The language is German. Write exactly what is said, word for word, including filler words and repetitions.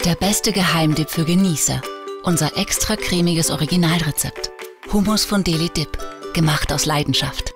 Der beste Geheimtipp für Genießer. Unser extra cremiges Originalrezept. Hummus von Deli Dip. Gemacht aus Leidenschaft.